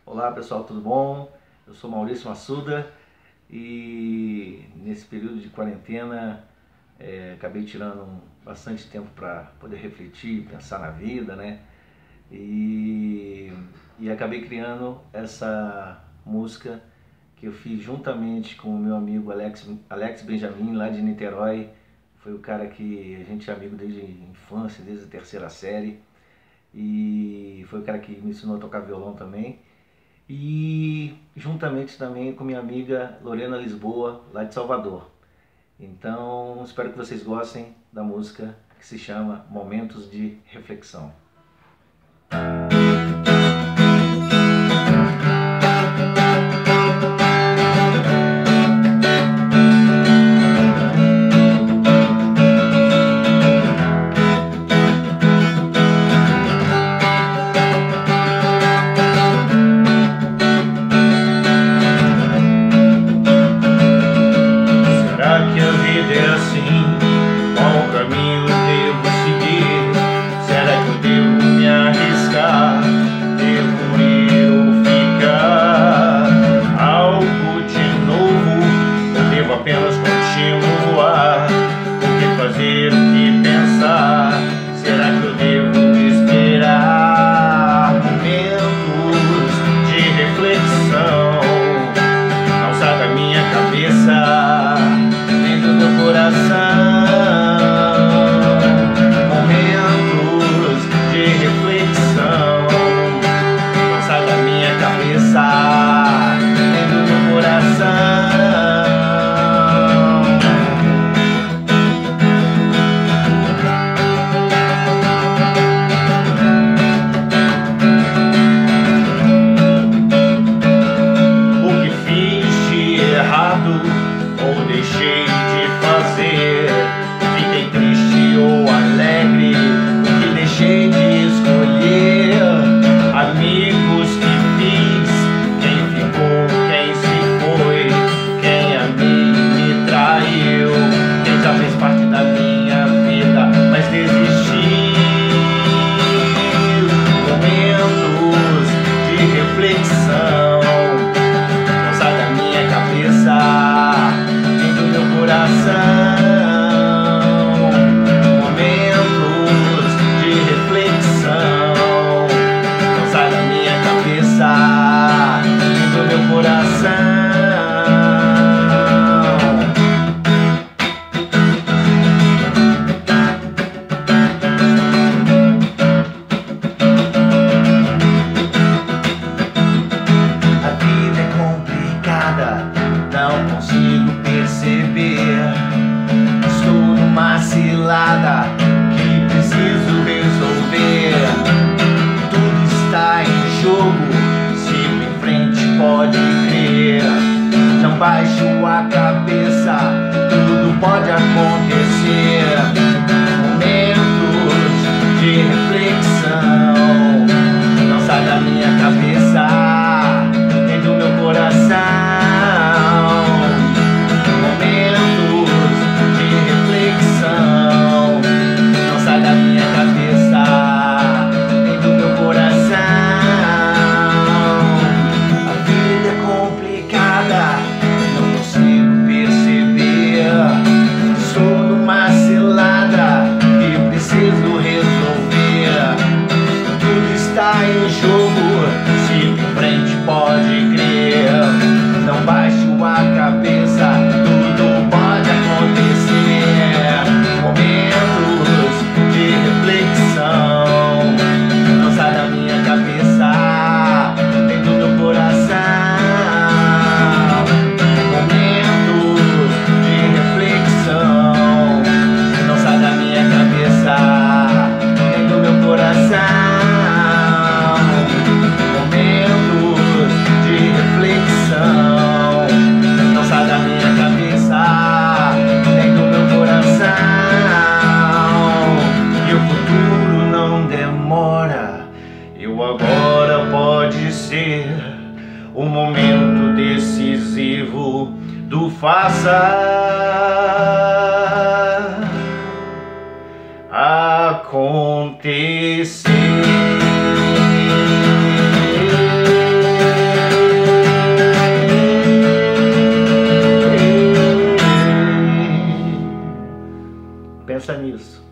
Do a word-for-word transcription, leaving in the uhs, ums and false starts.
Olá pessoal, tudo bom? Eu sou Maurício Massuda e nesse período de quarentena é, acabei tirando bastante tempo para poder refletir, pensar na vida, né? E, e acabei criando essa música que eu fiz juntamente com o meu amigo Alex, Alex Benjamin, lá de Niterói. Foi o cara que a gente é amigo desde a infância, desde a terceira série. E foi o cara que me ensinou a tocar violão também. E juntamente também com minha amiga Lorena Lisboa, lá de Salvador. Então espero que vocês gostem da música que se chama Momentos de Reflexão. Apenas continuar, o que fazer, o que pensar? Será que eu devo esperar? Momentos de reflexão não sai da minha cabeça, nem do meu coração. Momentos de reflexão não sai da minha cabeça, nem do meu coração. Ou deixei de fazer, fiquei triste ou alegre, o que deixei de escolher, amigos que fiz, quem ficou, quem se foi, quem a mim me traiu, quem já fez parte da minha vida, mas desistiu. Momentos de reflexão não sai da minha cabeça, coração. Momentos de reflexão não sai da minha cabeça, nem do meu coração. A vida é complicada, não consigo perceber. Estou numa cilada que preciso resolver. Tudo está em jogo, sigo em frente, pode crer. Não baixo a cabeça, tudo pode acontecer. Momentos de reflexão não sai da minha cabeça, nem do meu coração. Em jogo, sigo em frente, pode crer. Não baixo a cabeça, tudo pode acontecer. Momentos de reflexão não sai da minha cabeça, nem do meu coração. Momentos de reflexão não sai da minha cabeça, nem do meu coração. Agora pode ser o momento decisivo do faça acontecer. pensa nisso.